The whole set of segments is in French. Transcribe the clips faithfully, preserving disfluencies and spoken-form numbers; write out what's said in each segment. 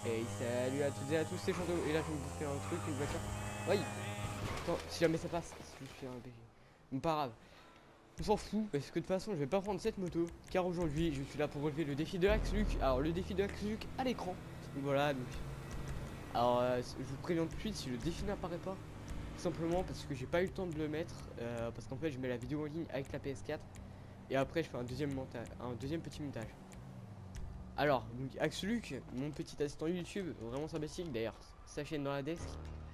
Et salut à toutes et à tous, c'est Chanto. Et là, je vais me bouffer un truc, une voiture. Oui. Attends, si jamais ça passe, si je suis un B G. Mais pas grave. On s'en fout, parce que de toute façon, je vais pas prendre cette moto. Car aujourd'hui, je suis là pour relever le défi de Axe Luc. Alors, le défi de Axe Luc à l'écran. Donc voilà, donc. Alors, euh, je vous préviens tout de suite si le défi n'apparaît pas. Tout simplement parce que j'ai pas eu le temps de le mettre. Euh, parce qu'en fait, je mets la vidéo en ligne avec la P S quatre. Et après, je fais un deuxième montage, un deuxième petit montage. Alors, donc Axe Luc, mon petit assistant YouTube, vraiment sympathique d'ailleurs, sa chaîne dans la desk.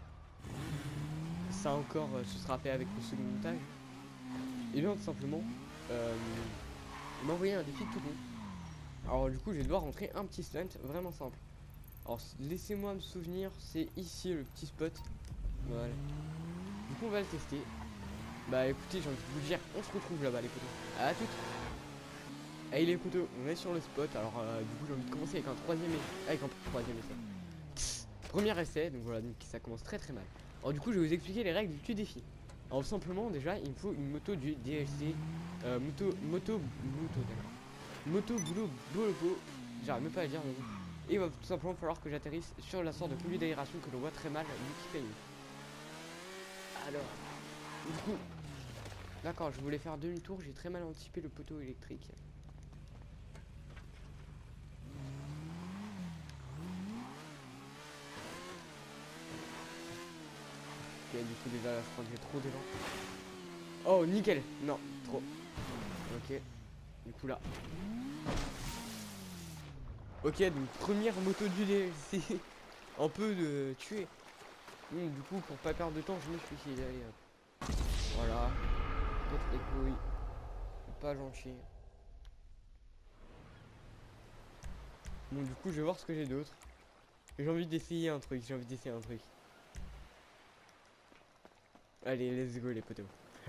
Ça encore, euh, ce sera fait avec le second montage. Et bien tout simplement, euh, il m'a envoyé un défi tout con. Alors du coup, je vais devoir rentrer un petit stunt vraiment simple. Alors laissez-moi me souvenir, c'est ici le petit spot. Voilà. Du coup, on va le tester. Bah écoutez, j'ai envie de vous dire, on se retrouve là-bas les potos. À toutes. Allez les potos, on est sur le spot. Alors euh, du coup, j'ai envie de commencer avec un troisième essai. Avec un troisième essai. Premier essai, donc voilà, donc ça commence très très mal. Alors du coup, je vais vous expliquer les règles du défi. Alors simplement, déjà, il me faut une moto du D L C. Euh, moto, moto, moto, d'accord. Moto, boulot, boulot, j'arrive même pas à dire. Mais... Et il va tout simplement falloir que j'atterrisse sur la sorte de pluie d'aération que l'on voit très mal, Wikipédia. Alors, du coup, d'accord, je voulais faire demi-tour, j'ai très mal anticipé le poteau électrique. Ok, du coup, déjà, là, je crois que j'ai trop d'élan. Oh, nickel. Non, trop. Ok. Du coup, là. Ok, donc première moto du D L C. Un peu de tuer. Mmh, du coup, pour pas perdre de temps, je me suis dit, allez, hop. Voilà. Peut-être les couilles. Pas gentil. Bon, du coup, je vais voir ce que j'ai d'autre. J'ai envie d'essayer un truc. J'ai envie d'essayer un truc. Allez, let's go, les potos.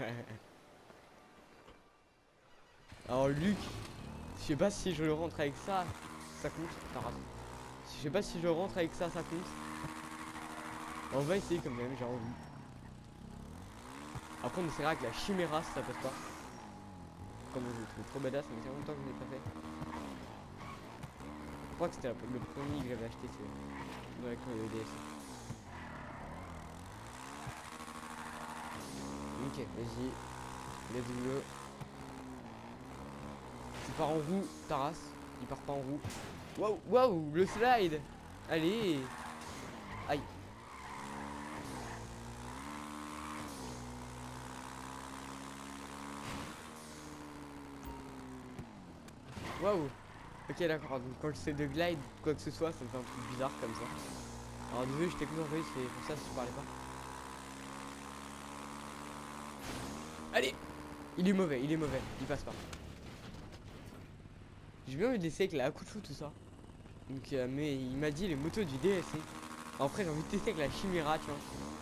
Alors, Luc, je sais pas si je le rentre avec ça. Ça compte. T'as raison. Je sais pas si je rentre avec ça, ça compte. On va essayer quand même, j'ai envie. Après, on essaiera avec la chiméra si ça passe pas. Comme je le trouve trop badass, mais c'est longtemps que je l'ai pas fait. Je crois que c'était le premier que j'avais acheté, c'est avec le D S. Ok, vas-y. Let's go. Tu pars en roue, Taras. Il part pas en roue. Waouh, waouh, le slide. Allez. Aïe. Waouh. Ok, d'accord. Donc quand je sais de glide, quoi que ce soit, ça me fait un truc bizarre comme ça. Alors désolé, je t'ai coupé en vrai, c'est pour ça si tu parlais pas. Allez. Il est mauvais, il est mauvais. Il passe pas. J'ai bien envie d'essayer avec la Hakuchou tout ça. Donc, euh, mais il m'a dit les motos du D L C. Après, j'ai envie de tester avec la Chimera, tu vois.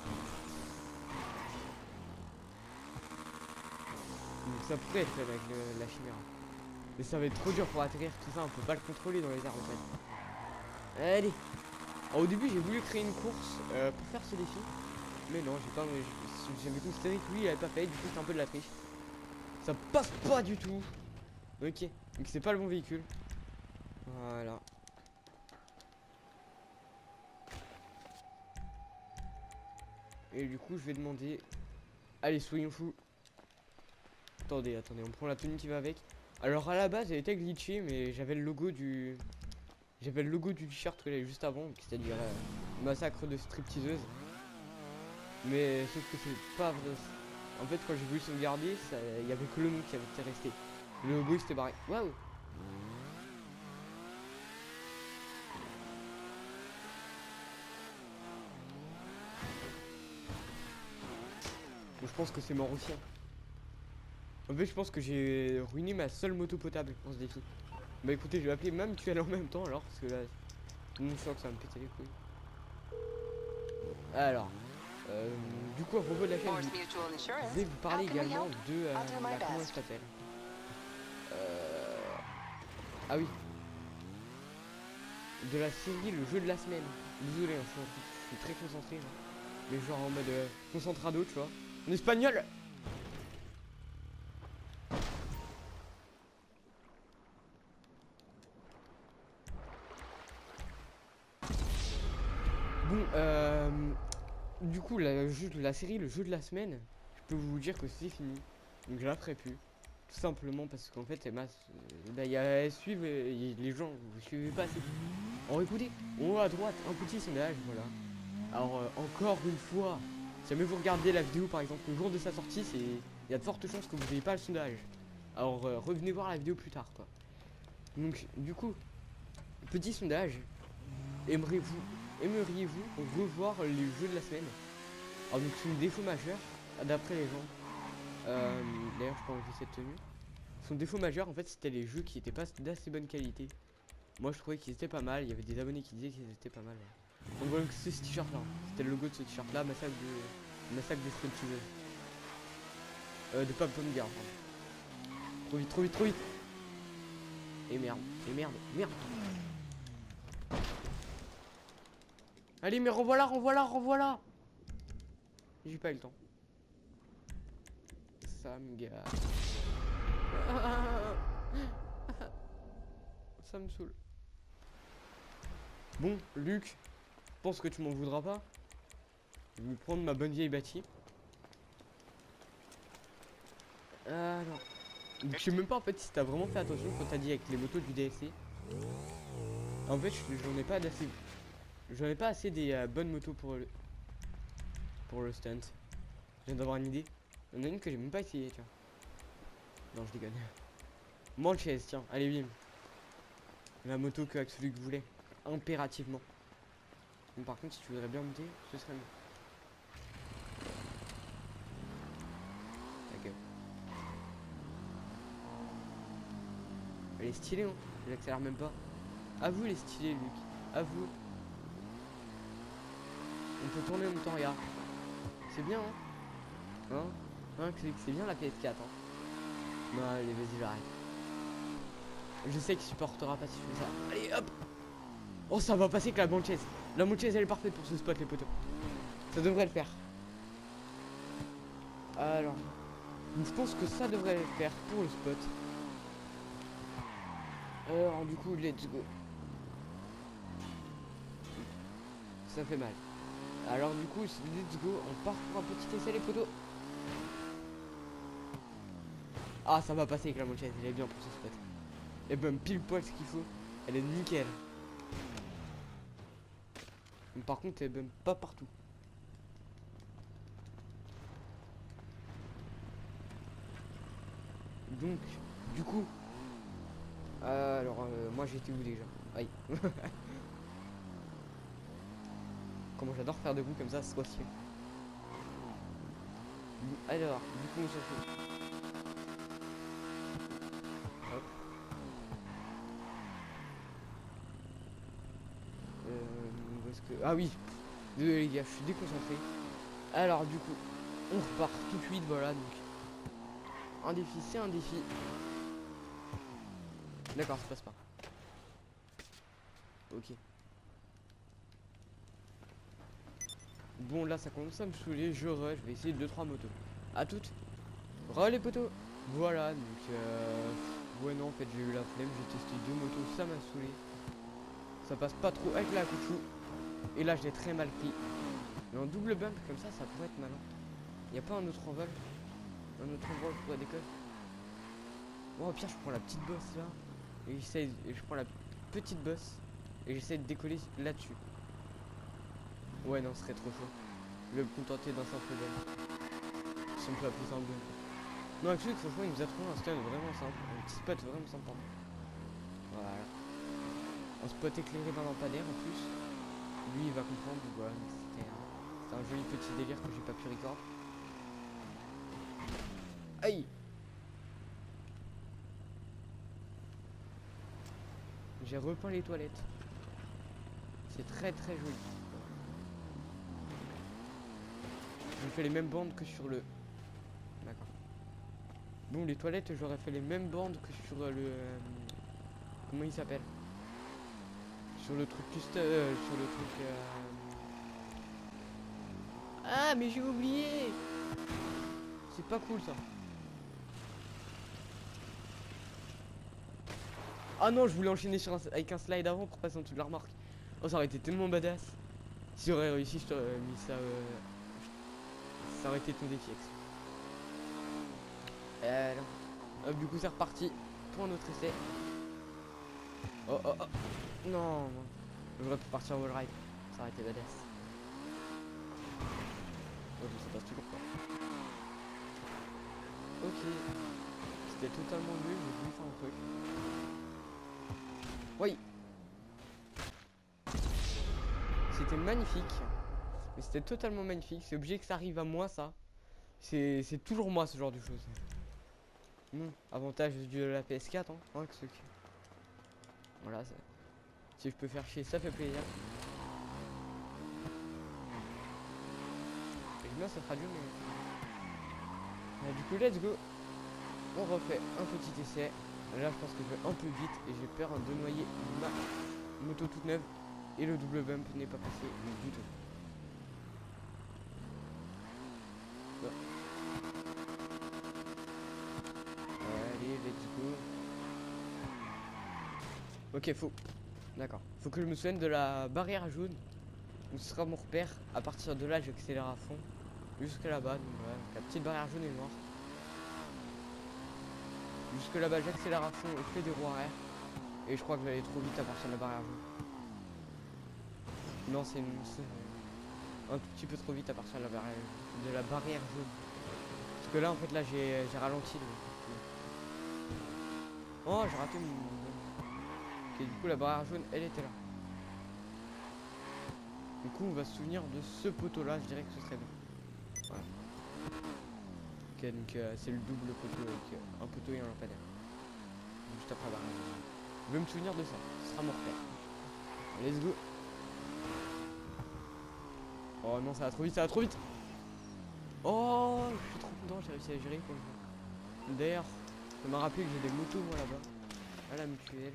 Donc, ça pourrait être fait avec le, la Chimera. Mais ça va être trop dur pour atterrir, tout ça. On peut pas le contrôler dans les airs en fait. Allez. Alors, au début, j'ai voulu créer une course euh, pour faire ce défi. Mais non, j'ai pas. J'avais considéré que lui, il avait pas fait. Du coup, c'est un peu de la triche. Ça passe pas du tout. Ok. Donc, c'est pas le bon véhicule. Voilà. Et du coup, je vais demander. Allez, soyons fous. Attendez, attendez, on prend la tenue qui va avec. Alors à la base, elle était glitchée, mais j'avais le logo du. J'avais le logo du t-shirt que j'avais juste avant, c'est-à-dire euh, massacre de stripteaseuse. Mais sauf que c'est pas vrai. En fait, quand j'ai voulu sauvegarder, il y avait que le nom qui avait été resté. Le logo il s'était barré. Waouh! Je pense que c'est mort aussi. Hein. En fait, je pense que j'ai ruiné ma seule moto potable pour ce défi. Bah écoutez, je vais appeler même tu en même temps alors, parce que là, mon choc ça va me péter les couilles. Alors, euh, du coup, à propos de la chaîne, je vais vous parler également de euh, la, comment elle s'appelle. Euh, ah oui, de la série Le Jeu de la Semaine. Désolé, hein, je, suis, je suis très concentré, hein. Mais genre en mode euh, concentrado, tu vois. En espagnol. Bon, euh, du coup, la, jeu de la série, le jeu de la semaine, je peux vous dire que c'est fini. Donc je la ferai plus. Tout simplement parce qu'en fait, Emma, euh, bah, y a, suivre, euh, les gens, vous suivez pas assez. Alors écoutez, en haut à droite, un petit sondage, voilà. Alors euh, encore une fois, si jamais vous regardez la vidéo par exemple le jour de sa sortie, c'est il y a de fortes chances que vous n'ayez pas le sondage. Alors euh, revenez voir la vidéo plus tard quoi. Donc du coup, petit sondage, aimeriez-vous aimeriez-vous revoir les jeux de la semaine? Alors donc c'est un défaut majeur d'après les gens. Euh, D'ailleurs je peux enlever cette tenue. Son défaut majeur en fait c'était les jeux qui étaient pas d'assez bonne qualité. Moi je trouvais qu'ils étaient pas mal, il y avait des abonnés qui disaient qu'ils étaient pas mal. Ouais. Donc voilà, c'est ce t-shirt là, c'était le logo de ce t-shirt là, massacre de massacre des Frontiers. Euh, de Pop Pomme Garde. Trop vite, trop vite, trop vite. Et merde, et merde, merde. Allez mais revoilà, revoilà, revoilà. J'ai pas eu le temps. Ça me gâte. Ça me saoule. Bon, Luc, je pense que tu m'en voudras pas. Je vais prendre ma bonne vieille bâtie. Alors, je sais même pas en fait si t'as vraiment fait attention quand t'as dit avec les motos du D S C. En fait, j'en ai pas d'assez. J'en ai pas assez des euh, bonnes motos pour le pour le stunt. Je viens d'avoir une idée. Il y en a une que j'ai même pas essayé, tiens. Non, je déconne. Manchester, tiens, allez bim. La moto que Axel voulait, impérativement. Bon, par contre, si tu voudrais bien monter, ce serait mieux. Ok. Elle est stylée, hein. Elle accélère même pas. À vous, elle est stylée, Luc. À vous. On peut tourner en même temps, regarde. C'est bien, hein. Hein, hein c'est bien la P S quatre, hein. Non, allez, vas-y, j'arrête. Je sais qu'il supportera pas si je fais ça. Allez, hop. Oh, ça va passer que la Manchester. La Manchester, elle est parfaite pour ce spot, les poteaux. Ça devrait le faire. Alors, je pense que ça devrait le faire pour le spot. Alors, du coup, let's go. Ça fait mal. Alors, du coup, let's go. On part pour un petit essai, les poteaux. Ah, ça va passer avec la Manchester. Elle est bien pour ce spot. Et ben, pile poil ce qu'il faut. Elle est nickel. Mais par contre, elle est même pas partout. Donc, du coup, euh, alors, euh, moi j'étais où déjà? Aïe. Comment j'adore faire debout comme ça, c'est trop stylé. Alors, du coup, on s'en fout. Hop. Euh, où est-ce que... Ah oui, désolé les gars, je suis déconcentré. Alors, du coup, on repart tout de suite, voilà, donc. Un défi, c'est un défi. D'accord, ça passe pas. Ok. Bon, là, ça commence à me saouler. Je re, je vais essayer deux trois motos. À toutes. Re les poteaux. Voilà, donc euh... ouais, non, en fait, j'ai eu la flemme. J'ai testé deux motos, ça m'a saoulé. Ça passe pas trop avec la couchou. Et là, je l'ai très mal pris. Mais en double bump, comme ça, ça pourrait être malin. Y a pas un autre envol? Un autre endroit où je pourrais décoller? Bon, au pire, je prends la petite bosse là. Et j'essaye, et je prends la petite bosse. Et j'essaie de décoller là-dessus. Ouais, non, ce serait trop chaud. Je vais me contenter d'un simple bump. Si on peut appeler ça un bump. Non, actuellement, franchement, il nous a trouvé un stun vraiment simple. Un petit spot vraiment simple, pardon. Voilà. Un spot éclairé d'un lampadaire en plus. Lui, il va comprendre. Voilà, c'était un, un joli petit délire que j'ai pas pu record. Aïe! J'ai repeint les toilettes. C'est très très joli. Je fais les mêmes bandes que sur le... D'accord. Bon, les toilettes, j'aurais fait les mêmes bandes que sur le... Euh... Comment il s'appelle? Sur le truc custom... Euh, sur le truc... Euh... Ah, mais j'ai oublié! C'est pas cool, ça. Ah non, je voulais enchaîner sur un... avec un slide avant pour passer en dessous de la remorque. Oh, ça aurait été tellement badass. Si j'aurais réussi, je t'aurais mis ça. Euh, ça aurait été ton défi. Euh, Hop, du coup, c'est reparti pour un autre essai. Oh oh oh. Non, non. J'aurais pu partir en wall ride. Ça aurait été badass. Oh, ça passe toujours pas. Ok. C'était totalement nul, j'ai voulu faire un truc. Oui. C'était magnifique. Mais c'était totalement magnifique. C'est obligé que ça arrive à moi, ça. C'est toujours moi, ce genre de choses. Bon, avantage de la P S quatre, hein. hein que ce que... Voilà, ça... si je peux faire chier, ça fait plaisir. Et bien, ça fera du mais... Ah, du coup, let's go. On refait un petit essai. Là, je pense que je vais un peu vite et j'ai peur de noyer ma moto toute neuve. Et le double bump n'est pas passé du tout. Bon. Allez, let's go. Ok, faut. D'accord. Faut que je me souvienne de la barrière jaune. Où ce sera mon repère. À partir de là, j'accélère à fond. Jusque là-bas. Donc voilà. Donc, la petite barrière jaune est noire. Jusque là-bas, j'accélère à fond et je fais des roues arrière. Et je crois que j'allais trop vite à partir de la barrière jaune. Non, c'est une... un tout petit peu trop vite à partir de la barrière, de la barrière jaune. Parce que là, en fait, là, j'ai ralenti. Donc... Oh, j'ai raté mon... Ok, du coup, la barrière jaune, elle était là. Du coup, on va se souvenir de ce poteau-là. Je dirais que ce serait bien. Voilà. Ok, donc euh, c'est le double poteau avec euh, un poteau et un lampadaire. Juste après la barrière jaune. Je vais me souvenir de ça. Ce sera mon repère. Let's go. Oh non, ça va trop vite, ça va trop vite. Oh, je suis trop content, j'ai réussi à gérer pour le jeu. D'ailleurs, ça m'a rappelé que j'ai des motos moi là-bas. À la mutuelle.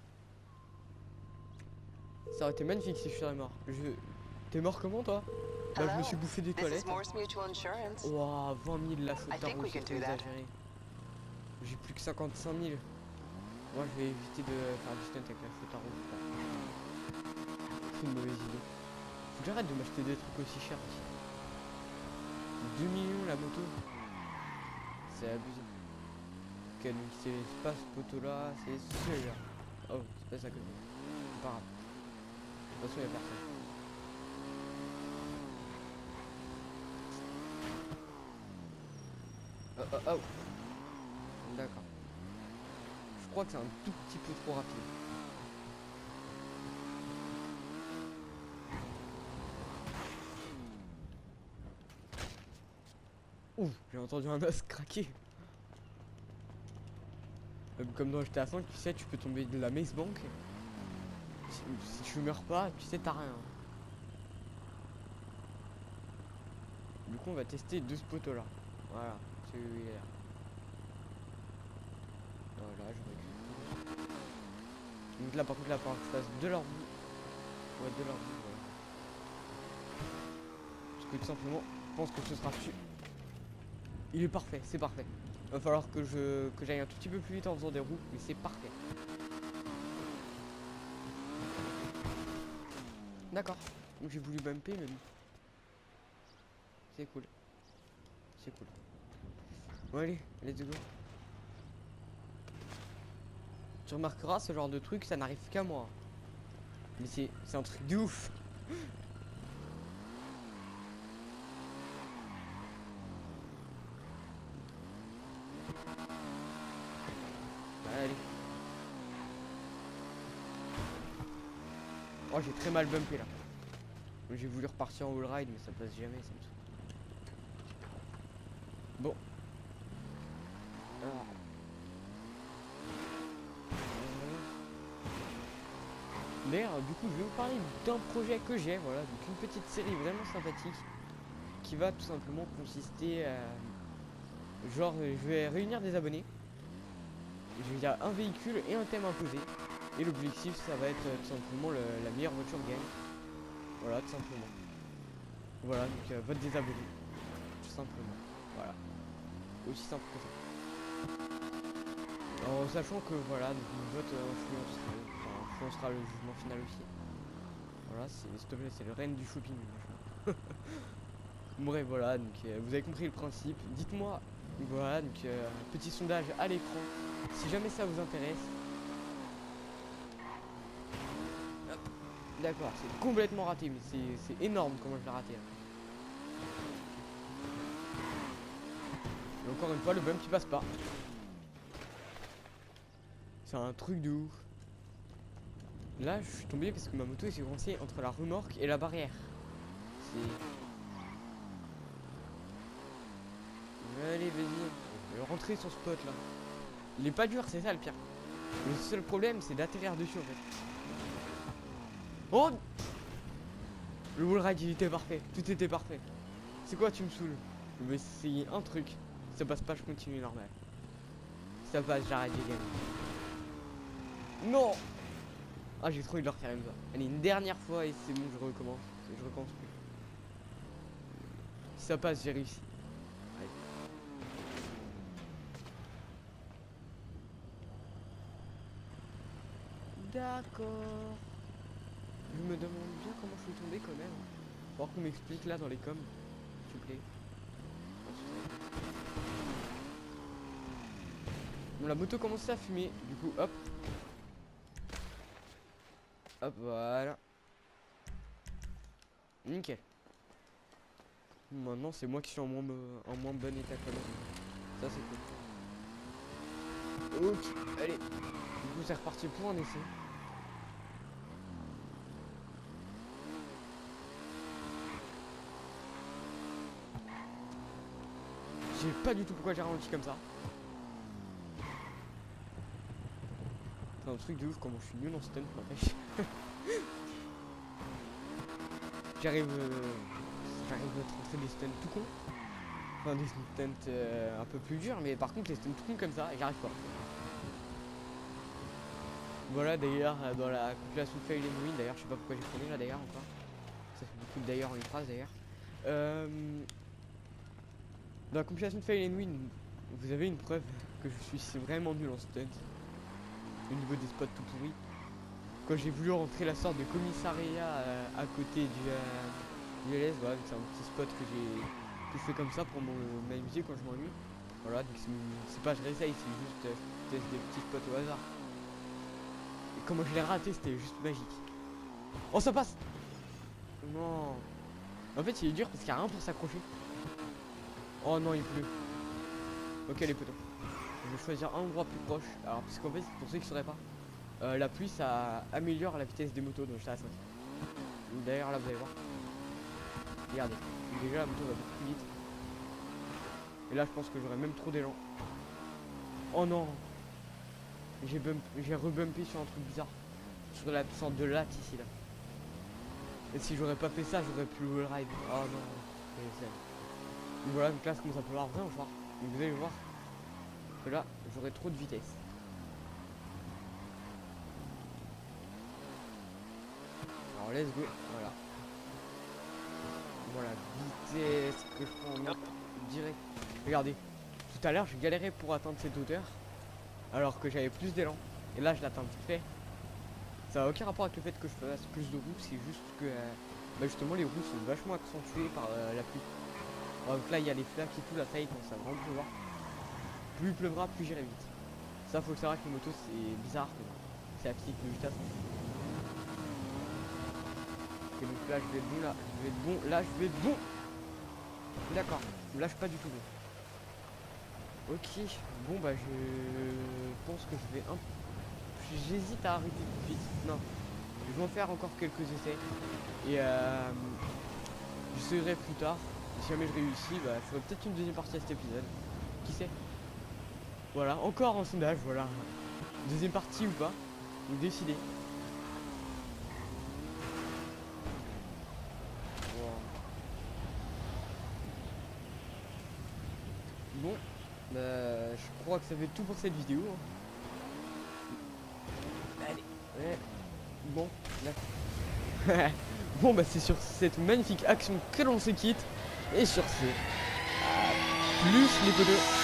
Ça aurait été magnifique si je serais mort. Je... T'es mort comment toi? Bah je me suis bouffé des toilettes. Wow, vingt mille la faute d'argent, c'est exagéré. J'ai plus que cinquante-cinq mille. Moi je vais éviter de faire du stunt avec la faute à rouge. C'est une mauvaise idée. Faut que j'arrête de m'acheter des trucs aussi chers aussi. deux millions la moto. C'est abusé. Ok, donc c'est pas ce poteau là, c'est celui-là. Oh, c'est pas ça que je veux. C'est pas grave. De toute façon, y'a personne. Oh oh oh. D'accord. Je crois que c'est un tout petit peu trop rapide. Ouh, j'ai entendu un os craquer. Comme dans G T A cinq, tu sais, tu peux tomber de la Maze Bank. Si, si tu meurs pas, tu sais, t'as rien. Du coup, on va tester deux ce poteau là. Voilà, celui-là. Voilà, je recule. Donc là, par contre, là, par contre, je fasse de leur bout. Ouais, de leur bout, ouais. Parce que tout simplement, je pense que ce sera dessus. Il est parfait, c'est parfait. Va falloir que je que j'aille un tout petit peu plus vite en faisant des roues, mais c'est parfait. D'accord. Donc j'ai voulu bumper, mais bon. C'est cool. C'est cool. Bon allez, let's go. Tu remarqueras, ce genre de truc, ça n'arrive qu'à moi. Mais c'est un truc de ouf. Allez. Oh, j'ai très mal bumpé là. J'ai voulu repartir en wall ride, mais ça passe jamais, ça me saoule. Bon. Alors. D'ailleurs, du coup, je vais vous parler d'un projet que j'ai, voilà, donc une petite série vraiment sympathique qui va tout simplement consister à... Genre, je vais réunir des abonnés. Il y a un véhicule et un thème imposé. Et l'objectif, ça va être tout simplement le, la meilleure voiture gagne. Voilà, tout simplement. Voilà, donc euh, vote des abonnés. Tout simplement. Voilà. Aussi simple que ça. En sachant que voilà, donc le vote euh, influencera, enfin, influencera le jugement final aussi. Voilà, c'est s'il te plaît, c'est le reine du shopping. Bref, voilà, donc euh, vous avez compris le principe. Dites-moi, voilà, donc euh, petit sondage à l'écran. Si jamais ça vous intéresse. D'accord, c'est complètement raté, mais c'est énorme comment je l'ai raté. Hein. Et encore une fois, le bump qui passe pas. C'est un truc de ouf. Là, je suis tombé parce que ma moto s'est coincée entre la remorque et la barrière. C'est... Allez, vas-y. Rentrer sur ce spot là. Il est pas dur, c'est ça le pire. Le seul problème, c'est d'atterrir dessus en fait. Oh! Le wall ride, il était parfait. Tout était parfait. C'est quoi, tu me saoules? Je vais essayer un truc. Si ça passe pas, je continue normal. Si ça passe, j'arrête les gars. Non! Ah, j'ai trop envie de le refaire une fois. Allez, une dernière fois et c'est bon, je recommence. Je recommence plus. Si ça passe, j'ai réussi. Allez. D'accord. Je me demande bien comment je suis tombé quand même. Faut qu'on m'explique là dans les coms, s'il vous plaît. Bon, la moto commence à fumer. Du coup, hop. Hop, voilà. Nickel. Maintenant, c'est moi qui suis en moins, en moins bon état quand même. Ça, c'est cool. Ok, allez. Du coup, c'est reparti pour un essai. Je sais pas du tout pourquoi j'ai ralenti comme ça. C'est un truc de ouf comment je suis nul en stun, n'empêche. J'arrive euh, j'arrive à rentrer des stuns tout con. Enfin des stuns euh, un peu plus durs, mais par contre les stuns tout con comme ça, j'arrive pas. Voilà d'ailleurs dans la compilation de Fail and Win, d'ailleurs je sais pas pourquoi j'ai tourné là d'ailleurs encore. Ça fait beaucoup d'ailleurs en une phrase d'ailleurs. Euh, dans la compilation de Fail and Win, vous avez une preuve que je suis vraiment nul en stunt. Au niveau des spots tout pourris. Quand j'ai voulu rentrer la sorte de commissariat euh, à côté du, euh, du L S, voilà, c'est un petit spot que j'ai que je fais comme ça pour m'amuser quand je m'ennuie. Voilà, donc c'est pas je réessaye, c'est juste euh, je teste des petits spots au hasard. Et comment je l'ai raté, c'était juste magique. Oh, ça passe! Non. En fait, il est dur parce qu'il n'y a rien pour s'accrocher. Oh non, il pleut. Ok, les potos. Je vais choisir un endroit plus proche. Alors, parce qu'en fait, pour ceux qui ne sauraient pas, euh, la pluie ça améliore la vitesse des motos, donc je suis à cinq. D'ailleurs, là, vous allez voir. Regardez, déjà la moto va beaucoup plus vite. Et là, je pense que j'aurais même trop d'élan. Oh non! J'ai j'ai rebumpé sur un truc bizarre. Sur la sorte de latte ici, là. Et si j'aurais pas fait ça, j'aurais pu le ride. Oh non! Et voilà, donc là, ça commence à pleuvoir vraiment fort. Donc vous allez voir que là, j'aurais trop de vitesse. Alors, let's go. Voilà. Voilà, vitesse que je prends en note direct. Regardez, tout à l'heure, je galérais pour atteindre cette hauteur. Alors que j'avais plus d'élan. Et là, je l'atteins vite fait. Ça n'a aucun rapport avec le fait que je fasse plus de roues. C'est juste que, euh, bah justement, les roues sont vachement accentuées par euh, la pluie. Donc là, il y a les flaques et tout, là, ça y est, quand ça va vraiment pleuvoir. Plus il pleuvra, plus j'irai vite. Ça, faut le savoir que les motos, c'est bizarre, mais c'est la physique de vitesse. Ok, donc là, je vais être bon, là, je vais être bon, là, je vais être bon. D'accord, là, je suis pas du tout bon. Ok, bon, bah, je pense que je vais un peu. J'hésite à arrêter tout de suite. Non, je vais en faire encore quelques essais. Et euh, j'essaierai plus tard. Si jamais je réussis, bah, je ferai peut-être une deuxième partie à cet épisode. Qui sait? Voilà, encore un sondage, voilà. Deuxième partie ou pas? Vous décidez. Wow. Bon, bah, je crois que ça fait tout pour cette vidéo. Allez, ouais. Bon, là. Bon, bah, c'est sur cette magnifique action que l'on se quitte. Et sur ce, à plus les potos.